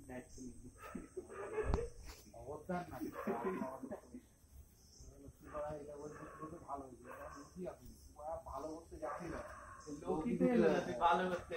অবদান না ভালো ভালো করতে যাচ্ছি না ভালো করতে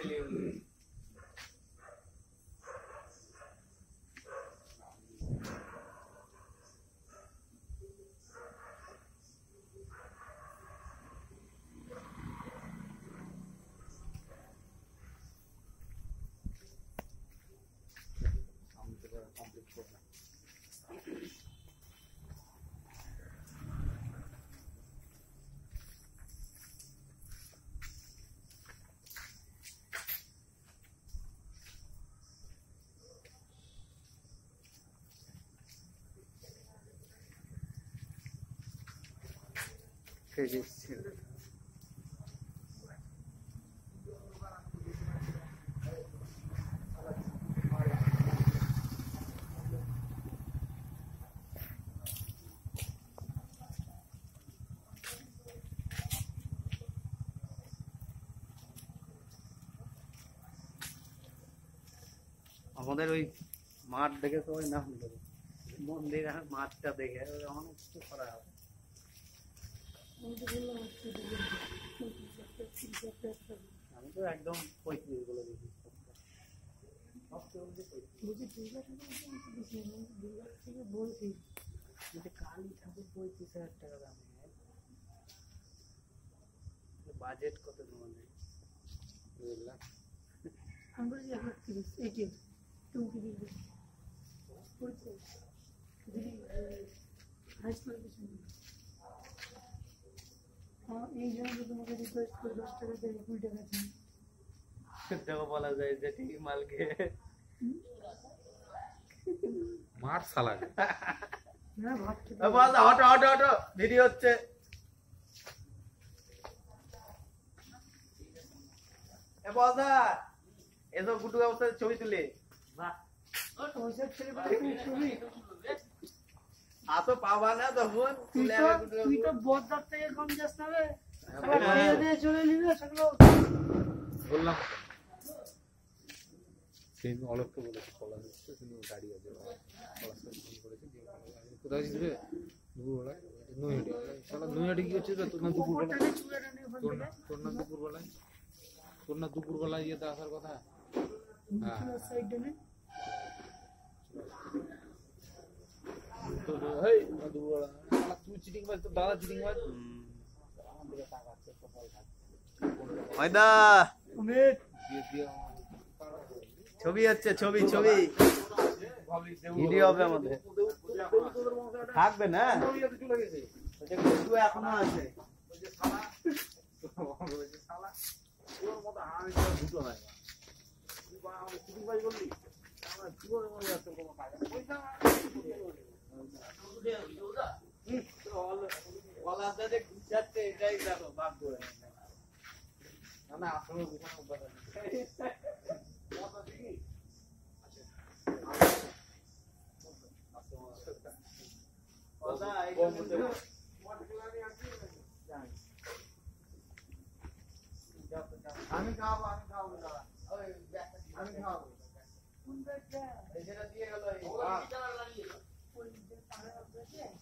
আমাদের ওই মাঠ দেখে সবাই নাম দেবে মন্দির আর মাঠটা দেখে অনেক কিছু করা হবে আমি তো একদম 35 বলে দিচ্ছি কালী ঠাকুর 35,000 টাকা দাম বাজেট কত তোমাদের বুঝলাম আমরা যে 30 এই জন্য তোমাকে রিকোয়েস্ট করে 10 টাকা দিয়ে 20 টাকা দিই সেটাও বলা যায় যে ঠিক মালকে মার শালা না ভাবতে বল হটো হটো হটো ভিডিও হচ্ছে এ বলদা এসব গুটু অবস্থায় ছবি তুলে বাহ ও ওইসব ছেলে বাড়ি ছবি আতো পাবা না তখন তুই তো বদদার থেকে কম যাস না রে খেয়ে দিয়ে চলে নিবে সেগুলো বললাম সেই অলক্ষ বলেছে কলা দিচ্ছে তিনি গাড়ি আছে কলাস্টার ফোন করেছে যে কোথায় দিবে দুপুরবেলা নয়টি শালা নয়টি কি হচ্ছে তোর না দুপুরবেলা তোর না দুপুরবেলা ইয়েতে আসার কথা হ্যাঁ সাইডে নে তো হেই দুপুরবেলা তুই চিটিং মার তো দাদা চিটিং মার আমাদের টাকা আছে সকাল ফায়দা অমিত ছবি হচ্ছে ছবি ছবি ভিডিও হবে আমাদের থাকবে না একটু এখনো আছে এটাই দেখো বাদ করে না আসলে আমি খাওয়াবো আমি খাওয়াবো আমি খাওয়াবো এই যেটা দিয়ে গেল